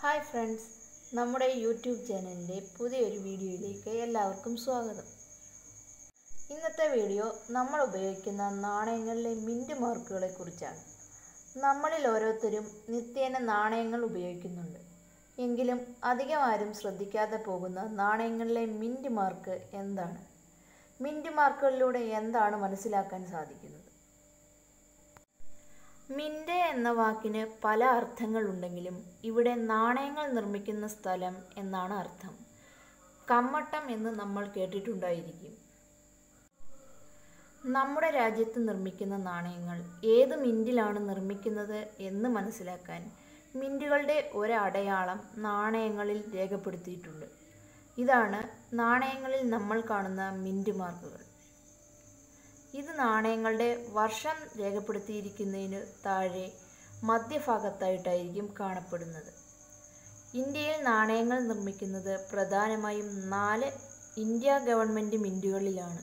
Hi friends, നമ്മുടെ YouTube ചാനലിൻ്റെ പുതിയൊരു വീഡിയോയിലേക്ക് എല്ലാവർക്കും സ്വാഗതം. ഇന്നത്തെ വീഡിയോ നമ്മൾ ഉപയോഗിക്കുന്ന നാണയങ്ങളിലെ മിൻറ്റ് മാർക്കുകളെ കുറിച്ചാണ്. നമ്മളിൽ ഓരോരുത്തരും നിത്യേന നാണയങ്ങൾ ഉപയോഗിക്കുന്നുണ്ട്. എങ്കിലും അധികം ആരും ശ്രദ്ധിക്കാതെ പോകുന്ന നാണയങ്ങളിലെ മിൻറ്റ് മാർക്ക് എന്താണ്? മിൻറ്റ് മാർക്കുകളിലൂടെ എന്താണ് മനസ്സിലാക്കാൻ സാധിക്കുന്നത്? മിൻറ്റ് എന്ന വാക്കിന് പല അർത്ഥങ്ങളുണ്ടെങ്കിലും ഇവിടെ നാണയങ്ങൾ നിർമ്മിക്കുന്ന സ്ഥലം എന്നാണ് അർത്ഥം. കമ്മട്ടം എന്ന് നമ്മൾ കേട്ടിട്ടുണ്ടായിരിക്കും. നമ്മുടെ രാജ്യത്ത് നിർമ്മിക്കുന്ന നാണയങ്ങൾ ഏത് മിൻറ്റിലാണ് നിർമ്മിക്കുന്നത് എന്ന് മനസ്സിലാക്കാൻ മിൻറ്റുകളുടെ ഒരടയാളം നാണയങ്ങളിൽ രേഖപ്പെടുത്തിയിട്ടുണ്ട്. ഇതാണ് നാണയങ്ങളിൽ നമ്മൾ കാണുന്ന മിൻറ്റ് മാർക്കുകൾ. ഇത് നാണയങ്ങളുടെ വർഷം രേഖപ്പെടുത്തിയിരിക്കുന്നതിന് താഴെ മധ്യഭാഗത്തായിട്ടായിരിക്കും കാണപ്പെടുന്നത്. ഇന്ത്യയിൽ നാണയങ്ങൾ നിർമ്മിക്കുന്നത് പ്രധാനമായും 4 ഇന്ത്യ ഗവൺമെൻറ് മിൻറ്റുകളിലാണ്.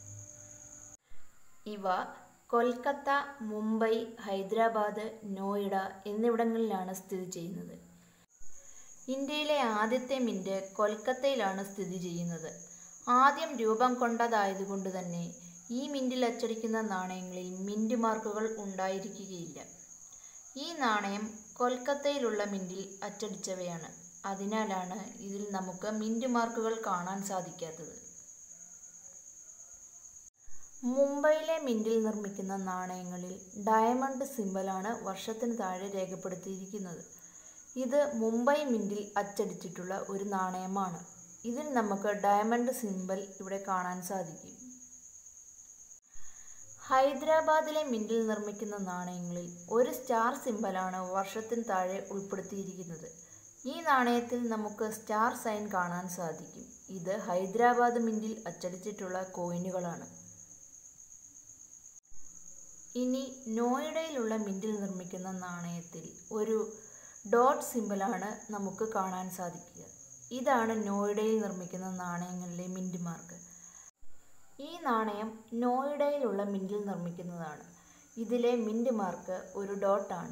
ഇവ കൊൽക്കത്ത, മുംബൈ, ഹൈദരാബാദ്, നോയിഡ എന്നിവിടങ്ങളിലാണ് സ്ഥിതി ചെയ്യുന്നത്. ഇന്ത്യയിലെ ആദ്യത്തെ മിൻറ്റ് കൊൽക്കത്തയിലാണ് സ്ഥിതി ചെയ്യുന്നത്. ആദ്യം രൂപം കൊണ്ടതായതുകൊണ്ട് തന്നെ ഈ മിൻറ്റിൽ അച്ചടിക്കുന്ന നാണയങ്ങളിൽ മിൻറ്റ് മാർക്കുകൾ ഉണ്ടായിരിക്കുകയില്ല. ഈ നാണയം കൊൽക്കത്തയിലുള്ള മിൻറ്റിൽ അച്ചടിച്ചവയാണ്. അതിനാലാണ് ഇതിൽ നമുക്ക് മിൻറ്റ് മാർക്കുകൾ കാണാൻ സാധിക്കാത്തത്. മുംബൈയിലെ മിൻറ്റിൽ നിർമ്മിക്കുന്ന നാണയങ്ങളിൽ ഡയമണ്ട് സിംബലാണ് വർഷത്തിന് താഴെ രേഖപ്പെടുത്തിയിരിക്കുന്നത്. ഇത് മുംബൈ മിൻറ്റിൽ അച്ചടിച്ചിട്ടുള്ള ഒരു നാണയമാണ്. ഇതിൽ നമുക്ക് ഡയമണ്ട് സിംബൽ ഇവിടെ കാണാൻ സാധിക്കും. ഹൈദരാബാദിലെ മിൻറ്റിൽ നിർമ്മിക്കുന്ന നാണയങ്ങളിൽ ഒരു സ്റ്റാർ സിംബലാണ് വർഷത്തിന് താഴെ ഉൾപ്പെടുത്തിയിരിക്കുന്നത്. ഈ നാണയത്തിൽ നമുക്ക് സ്റ്റാർ സൈൻ കാണാൻ സാധിക്കും. ഇത് ഹൈദരാബാദ് മിൻറ്റിൽ അച്ചടിച്ചിട്ടുള്ള കോയിനുകളാണ്. ഇനി നോയിഡയിലുള്ള മിൻറ്റിൽ നിർമ്മിക്കുന്ന നാണയത്തിൽ ഒരു ഡോട്ട് സിംബലാണ് നമുക്ക് കാണാൻ സാധിക്കുക. ഇതാണ് നോയിഡയിൽ നിർമ്മിക്കുന്ന നാണയങ്ങളിലെ മിൻറ്റ് മാർക്ക്. ഈ നാണയം നോയിഡയിലുള്ള മിൻറ്റിൽ നിർമ്മിക്കുന്നതാണ്. ഇതിലെ മിൻറ്റ് മാർക്ക് ഒരു ഡോട്ടാണ്.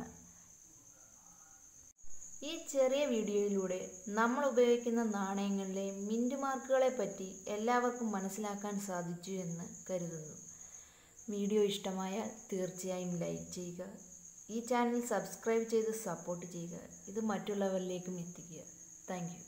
ഈ ചെറിയ വീഡിയോയിലൂടെ നമ്മൾ ഉപയോഗിക്കുന്ന നാണയങ്ങളിലെ മിൻറ്റ് മാർക്കുകളെ പറ്റി എല്ലാവർക്കും മനസ്സിലാക്കാൻ സാധിച്ചു എന്ന് കരുതുന്നു. വീഡിയോ ഇഷ്ടമായാൽ തീർച്ചയായും ലൈക്ക് ചെയ്യുക. ഈ ചാനൽ സബ്സ്ക്രൈബ് ചെയ്ത് സപ്പോർട്ട് ചെയ്യുക. ഇത് മറ്റുള്ളവരിലേക്കും എത്തിക്കുക. Thank U.